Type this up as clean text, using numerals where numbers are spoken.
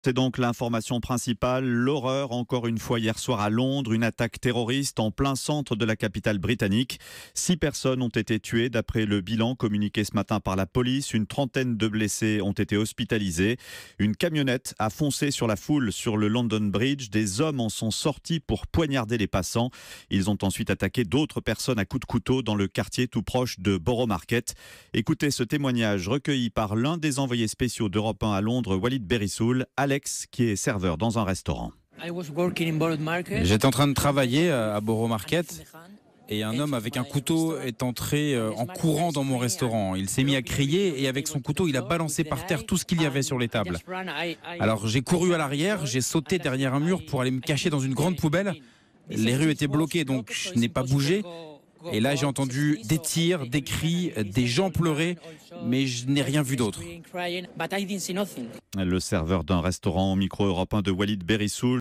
C'est donc l'information principale. L'horreur, encore une fois hier soir à Londres, une attaque terroriste en plein centre de la capitale britannique. 6 personnes ont été tuées d'après le bilan communiqué ce matin par la police. Une trentaine de blessés ont été hospitalisés. Une camionnette a foncé sur la foule sur le London Bridge. Des hommes en sont sortis pour poignarder les passants. Ils ont ensuite attaqué d'autres personnes à coups de couteau dans le quartier tout proche de Borough Market. Écoutez ce témoignage recueilli par l'un des envoyés spéciaux d'Europe 1 à Londres, Walid Berissoul, Alex, qui est serveur dans un restaurant. J'étais en train de travailler à Borough Market et un homme avec un couteau est entré en courant dans mon restaurant. Il s'est mis à crier et avec son couteau, il a balancé par terre tout ce qu'il y avait sur les tables. Alors j'ai couru à l'arrière, j'ai sauté derrière un mur pour aller me cacher dans une grande poubelle. Les rues étaient bloquées, donc je n'ai pas bougé. Et là, j'ai entendu des tirs, des cris, des gens pleurer, mais je n'ai rien vu d'autre. Le serveur d'un restaurant au micro Europe 1 de Walid Berissoul.